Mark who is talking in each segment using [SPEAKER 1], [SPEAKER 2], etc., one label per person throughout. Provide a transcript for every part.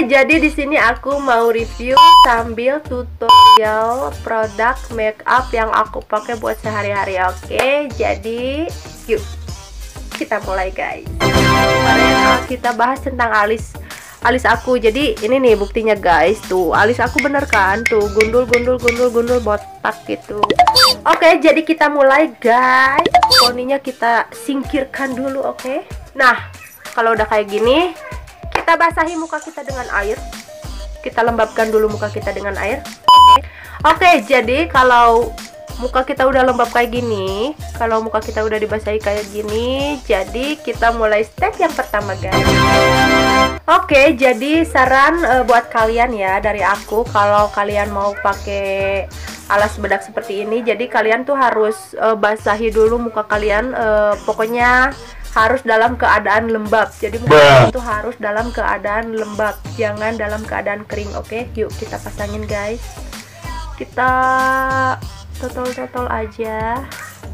[SPEAKER 1] Oke, jadi di sini aku mau review sambil tutorial produk makeup yang aku pakai buat sehari-hari. Oke, jadi yuk kita mulai guys. Kemarin kita bahas tentang alis aku. Jadi ini nih buktinya guys, tuh alis aku bener kan, tuh gundul botak gitu. Oke, jadi kita mulai guys. Poninya kita singkirkan dulu. Oke, nah kalau udah kayak gini, kita basahi muka kita dengan air. Kita lembabkan dulu muka kita dengan air. Oke, jadi kalau muka kita udah lembab kayak gini, kalau muka kita udah dibasahi kayak gini, jadi kita mulai step yang pertama guys. Oke, jadi saran buat kalian ya dari aku, kalau kalian mau pakai alas bedak seperti ini, jadi kalian tuh harus basahi dulu muka kalian, pokoknya harus dalam keadaan lembab. Jadi muka itu harus dalam keadaan lembab, jangan dalam keadaan kering. Oke, yuk kita pasangin guys. Kita totol aja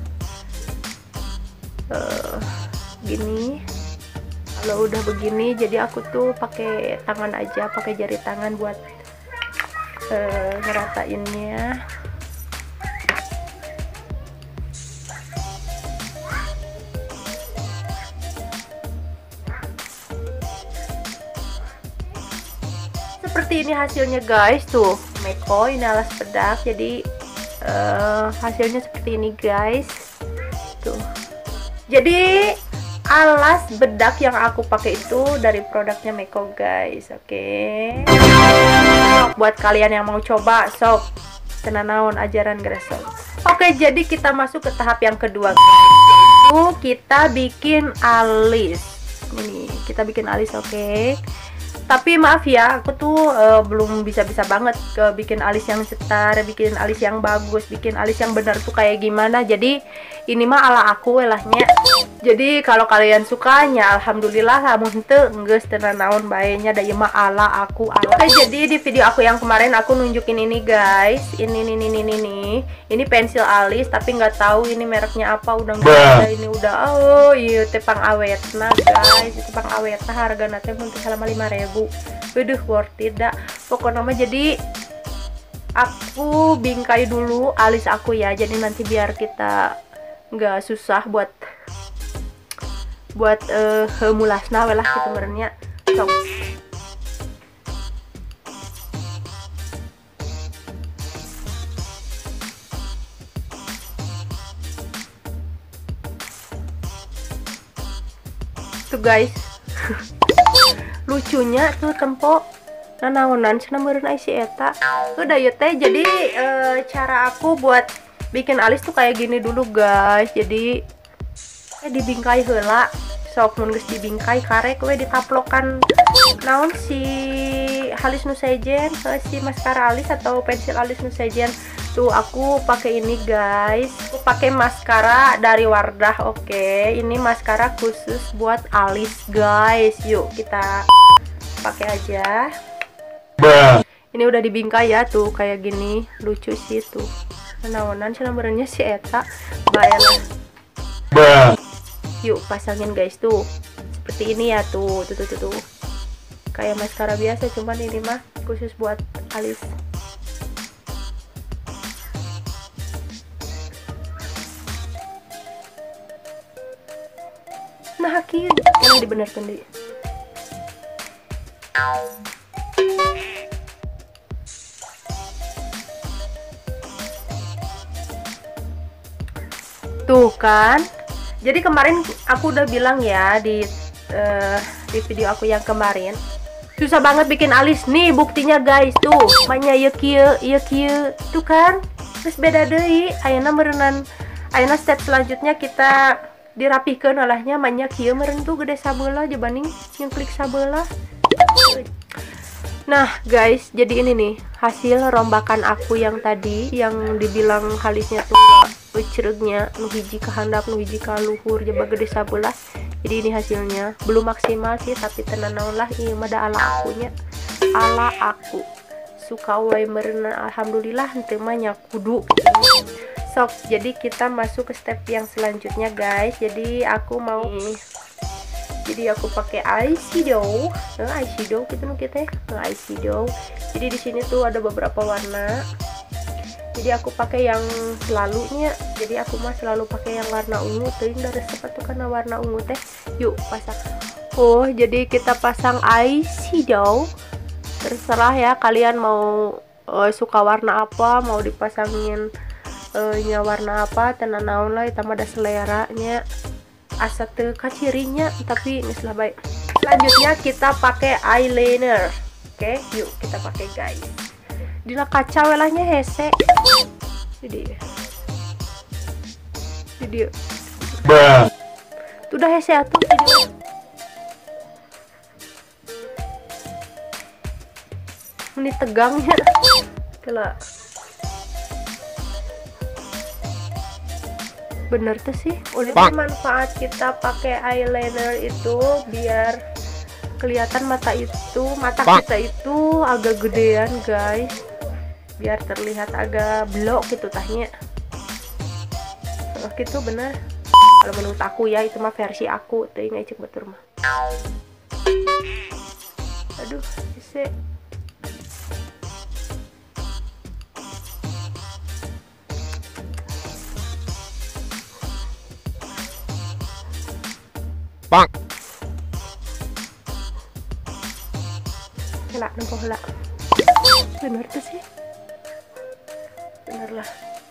[SPEAKER 1] gini. Kalau udah begini, jadi aku tuh pakai tangan aja, pakai jari tangan buat ngeratainnya. Seperti ini hasilnya guys, tuh Meko ini alas bedak. Jadi hasilnya seperti ini guys, tuh. Jadi alas bedak yang aku pakai itu dari produknya Meko guys. Oke, buat kalian yang mau coba, sok tenanawan ajaran gresok. Oke, jadi kita masuk ke tahap yang kedua guys, itu kita bikin alis. Ini kita bikin alis. Oke, tapi maaf ya, aku tuh belum bisa banget bikin alis yang cetar, bikin alis yang bagus, bikin alis yang benar tuh kayak gimana. Jadi ini mah ala aku welahnya. Jadi kalau kalian sukanya, alhamdulillah. Lamun teu geus teu naon bae nya da ieu mah ala aku. Oke, jadi di video aku yang kemarin aku nunjukin ini guys. Ini pensil alis, tapi nggak tahu ini mereknya apa, udah nggak ada. Ini udah iya tepang awet nah guys, tepang awet nah hargana teh mun selama 5.000. Waduh, worth it dah pokoknya mah. Jadi aku bingkai dulu alis aku ya, jadi nanti biar kita nggak susah buat mulasna welah gitu merenya. Sok tuh guys. Lucunya tuh tempo nanaonan cenah meureun ai si eta. Udah ya teh. Jadi cara aku buat bikin alis tuh kayak gini dulu guys. Jadi dibingkai heula. Sok mun geus dibingkai karek we ditaplokan naon si halis nu sejen, si maskara alis atau pensil alis nu sejen. Tuh aku pakai ini guys. Aku pakai maskara dari Wardah. Oke, ini maskara khusus buat alis guys. Yuk kita pakai aja. Ini udah dibingkai ya, tuh kayak gini. Lucu sih tuh. Naonan cenah meureunnya si eta. Baelah. Yuk pasangin guys, tuh seperti ini ya, tuh kayak maskara biasa, cuman ini mah khusus buat alis. Nah kieu yang dibenerkeun deui. Tuh kan. Jadi kemarin aku udah bilang ya di video aku yang kemarin, susah banget bikin alis. Nih buktinya guys, tuh manya ieu kieu tuh kan. Terus beda deui ayeuna meureunnan. Ayeuna step selanjutnya kita dirapihkeun olehnya manya kieu meureun tuh gede sabeula dibanding yang klik sabeula. Nah guys, jadi ini nih hasil rombakan aku yang tadi, yang dibilang alisnya tuh ceregnya nu hiji ke handap, nu hiji ka luhur, jeba gede sabelah. Jadi ini hasilnya belum maksimal sih, tapi tenan naon lah, ieu mah da ala akunya. Ala aku suka wae meureun, alhamdulillah. Henteu mah nya kudu. Sok, jadi kita masuk ke step yang selanjutnya guys. Jadi aku mau Jadi aku pakai eyeshadow, eyeshadow gitu nu kita, eyeshadow. Jadi di sini tuh ada beberapa warna. Jadi aku pakai yang selalunya. Jadi aku mah selalu pakai yang warna ungu tuh, dari sepatu karena warna ungu teh. Yuk pasang. Oh, jadi kita pasang eyeshadow. Terserah ya kalian mau suka warna apa, mau dipasangin nya warna apa, tenan naon lah, itu mah ada seleranya. Asa teu kacirinya, tapi ini lah baik. Selanjutnya kita pakai eyeliner. Oke, yuk kita pakai guys. Dina kaca welahnya hese. Jadi udah hese atuh video. Ini tegangnya. Kela. Bener tuh sih. Udah manfaat kita pakai eyeliner itu biar kelihatan mata kita itu agak gedean guys, biar terlihat agak blok gitu tahnya. Gitu bener. Kalau menurut aku ya, itu mah versi aku, teh nggak cek betul mah. Aduh, bisa. Bang. Hela, nempoh hela. Bener tuh sih. Bener lah.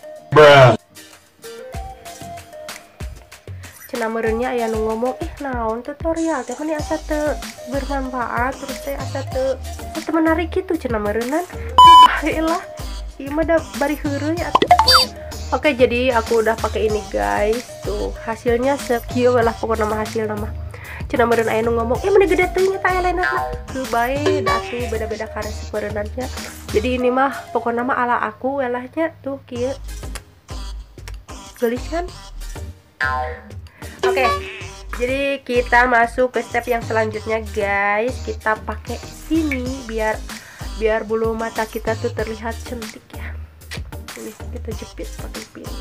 [SPEAKER 1] Cenah meureunnya aya nu ngomong, ih naon tutorial teh meni asa teu bermanfaat, terus teh asa teu menarik gitu cenah meureunan. Baiklah, ieu mah da bari heureuy atuh. Oke, jadi aku udah pakai ini guys. Tuh, hasilnya sekieu lah pokoknya nama hasil nama. Cenah meureun aya nu ngomong, meni gede teuing eta eyeliners. Teu bae da atuh beda-beda karya sapereunannya. Jadi ini mah pokoknya mah ala aku welahnya tuh kieu. Geulis kan? Oke, jadi kita masuk ke step yang selanjutnya guys. Kita pakai sini biar bulu mata kita tuh terlihat cantik ya. Ini kita jepit pakai pin.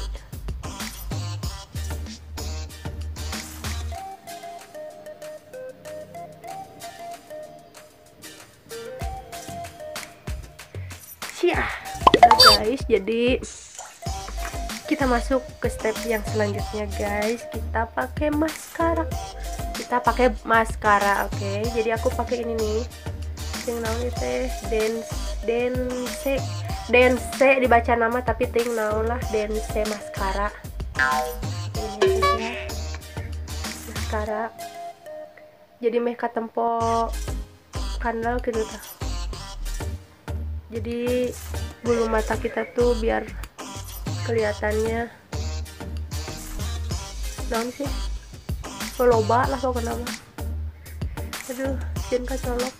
[SPEAKER 1] Udah guys, jadi kita masuk ke step yang selanjutnya guys. Kita pakai maskara. Oke. Jadi aku pakai ini nih. Ting naon teh Dense dibaca nama tapi ting naon lah, Dense maskara. Ini ya. Maskara. Jadi meh katempo kandal gitu tah. Jadi bulu mata kita tuh biar kelihatannya naon sih, loba lah pokoknya mah. Aduh, jangan kacolok.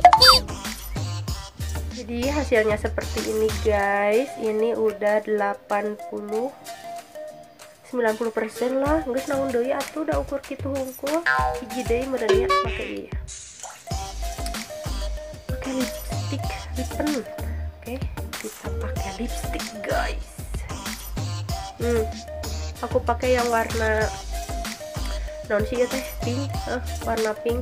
[SPEAKER 1] Jadi hasilnya seperti ini guys. Ini udah 90% lah. Geus naon deui atuh udah ukur kitu hungkul. Hiji deui meureun nya make ieu. Pakai lipstick lipen. Oke, kita pakai lipstick guys. Aku pakai yang warna non sih ya teh, pink, warna pink.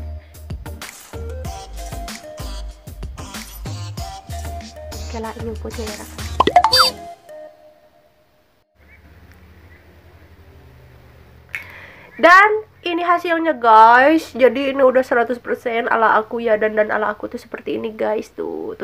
[SPEAKER 1] Kela nyumputnya ya. Dan ini hasilnya guys. Jadi ini udah 100% ala aku ya, dan ala aku tuh seperti ini guys. Tuh.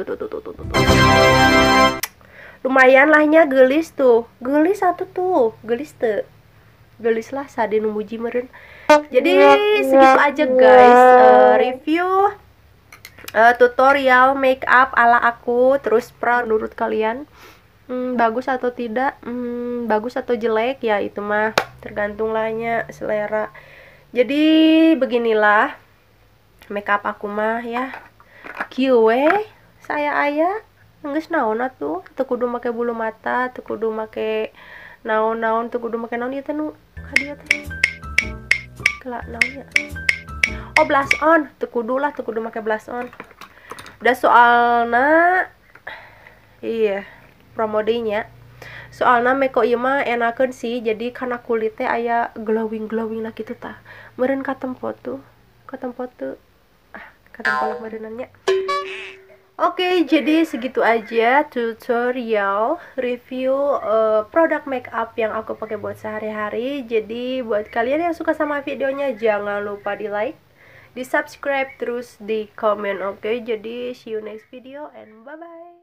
[SPEAKER 1] Lumayan lahnya gelis tuh. Gelis satu tuh. Gelis lah sadi numuji meren. Jadi segitu aja guys review tutorial make up ala aku. Terus menurut kalian bagus atau tidak, bagus atau jelek ya, itu mah tergantung lahnya selera. Jadi beginilah make up aku mah ya. Kieu saya aya geus naon atuh, teu kudu make bulu mata, teu kudu make naon-naon, teu kudu make naon ieu teh nu ka dieu teh. Kela naon ya? Oh, blush on, teu kudu make blush on. Da soalna iya, promodenya. Soalna meko ieu mah enakeun sih, jadi kana kulit teh aya glowing nah kitu tah. Meureun katempo tuh ketempo tuh ketempo lah badanannya. Oke, jadi segitu aja tutorial review produk makeup yang aku pakai buat sehari-hari. Jadi buat kalian yang suka sama videonya, jangan lupa di like, di subscribe, terus di komen. Oke, jadi see you next video and bye bye.